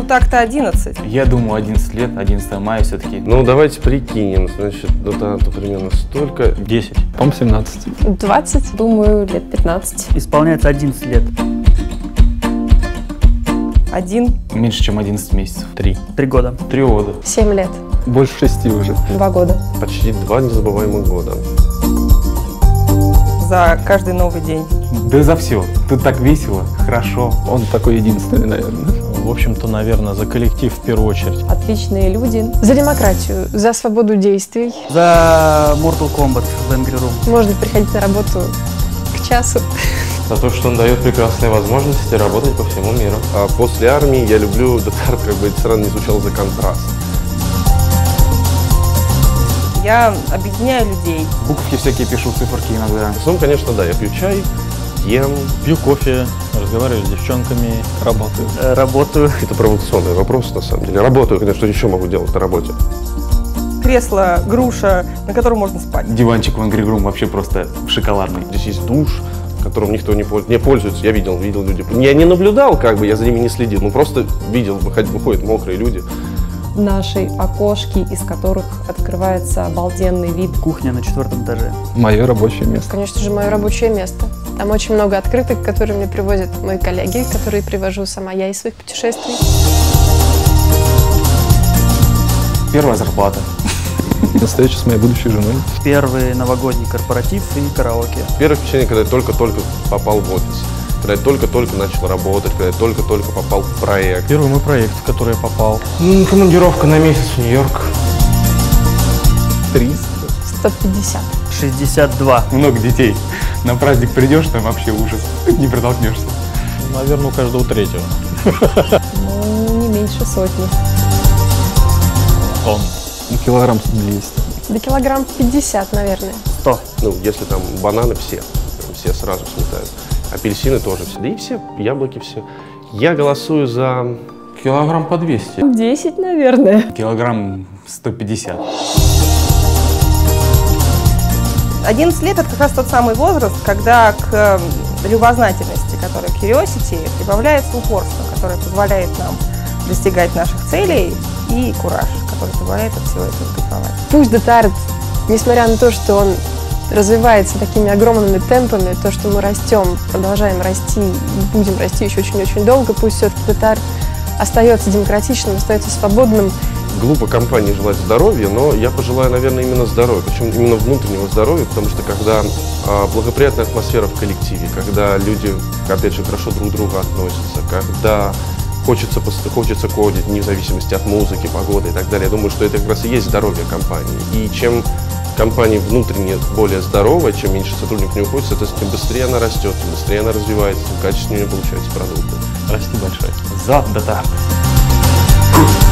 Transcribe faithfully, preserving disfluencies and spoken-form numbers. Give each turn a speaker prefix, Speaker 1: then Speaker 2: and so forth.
Speaker 1: так-то одиннадцать.
Speaker 2: Я думаю, одиннадцать лет, одиннадцатое мая все-таки.
Speaker 3: Ну, давайте прикинем. Значит, дата примерно столько.
Speaker 2: десять.
Speaker 4: По-моему, семнадцать.
Speaker 5: двадцать, думаю, лет пятнадцать.
Speaker 6: Исполняется одиннадцать лет.
Speaker 1: Один.
Speaker 2: Меньше, чем одиннадцать месяцев.
Speaker 4: Три.
Speaker 6: Три года.
Speaker 2: Три года.
Speaker 5: Семь лет.
Speaker 4: Больше шести уже.
Speaker 5: Два года.
Speaker 3: Почти два незабываемых года.
Speaker 1: За каждый новый день.
Speaker 2: Да за все. Тут так весело, хорошо.
Speaker 4: Он такой единственный, наверное.
Speaker 7: В общем-то, наверное, за коллектив в первую очередь.
Speaker 5: Отличные люди. За демократию, за свободу действий.
Speaker 6: За Mortal Kombat в Angry Room.
Speaker 5: Можно приходить на работу к часу.
Speaker 8: За то, что он дает прекрасные возможности работать по всему миру.
Speaker 3: А после армии я люблю Детарт, как бы это странно не звучало, за контраст.
Speaker 1: Я объединяю людей.
Speaker 2: Буковки всякие пишу, циферки иногда.
Speaker 3: В основном, конечно, да, я пью чай, ем.
Speaker 7: Пью кофе, разговариваю с девчонками.
Speaker 4: Работаю.
Speaker 6: Э, Работаю.
Speaker 3: Это провокационный вопрос, на самом деле. Работаю, конечно, что еще могу делать на работе.
Speaker 1: Кресло, груша, на котором можно спать.
Speaker 2: Диванчик в Angry Room вообще просто шоколадный.
Speaker 3: Здесь есть душ, которым никто не пользуется. Не пользуется. Я видел, видел люди. Я не наблюдал, как бы, я за ними не следил, но просто видел, выходят, выходят мокрые люди.
Speaker 5: Наши окошки, из которых открывается обалденный вид.
Speaker 6: Кухня на четвертом этаже.
Speaker 4: Мое рабочее место.
Speaker 5: Конечно же, мое рабочее место. Там очень много открыток, которые мне привозят мои коллеги, которые привожу сама я из своих путешествий.
Speaker 2: Первая зарплата.
Speaker 4: Встреча с моей будущей женой.
Speaker 6: Первый новогодний корпоратив и караоке.
Speaker 3: Первое впечатление, когда я только-только попал в офис. Когда я только-только начал работать, когда я только-только попал в проект.
Speaker 7: Первый мой проект, в который я попал.
Speaker 8: Ну, командировка на месяц в Нью-Йорк.
Speaker 4: Триста.
Speaker 5: сто пятьдесят.
Speaker 6: шестьдесят два.
Speaker 2: Много детей. На праздник придешь, там вообще ужас. Не протолкнешься.
Speaker 7: Наверное, у каждого третьего.
Speaker 5: Ну, не меньше сотни.
Speaker 7: Тонн.
Speaker 4: Ну, килограмм двести.
Speaker 5: До килограмм пятьдесят, наверное.
Speaker 6: сто.
Speaker 3: Ну, если там бананы все, все сразу сметают. Апельсины тоже все. Да и все, яблоки все. Я голосую за...
Speaker 8: Килограмм по двести.
Speaker 5: десять, наверное.
Speaker 2: Килограмм сто пятьдесят.
Speaker 1: одиннадцать лет – это как раз тот самый возраст, когда к любознательности, которая curiosity, прибавляется упорство, которое позволяет нам достигать наших целей, и кураж, который позволяет от всего этого кайфовать.
Speaker 5: Пусть Детарт, несмотря на то, что он развивается такими огромными темпами, то, что мы растем, продолжаем расти и будем расти еще очень-очень долго, пусть все-таки Детарт остается демократичным, остается свободным.
Speaker 3: Глупо компании желать здоровья, но я пожелаю, наверное, именно здоровья, причем именно внутреннего здоровья, потому что когда а, благоприятная атмосфера в коллективе, когда люди, опять же, хорошо друг к другу относятся, когда хочется, хочется кодить, вне зависимости от музыки, погоды и так далее, я думаю, что это как раз и есть здоровье компании. И чем компания внутренне более здоровая, чем меньше сотрудников не уходит, тем быстрее она растет, тем быстрее она развивается, тем качественнее получаются продукты.
Speaker 7: Расти большой.
Speaker 2: За Детарт.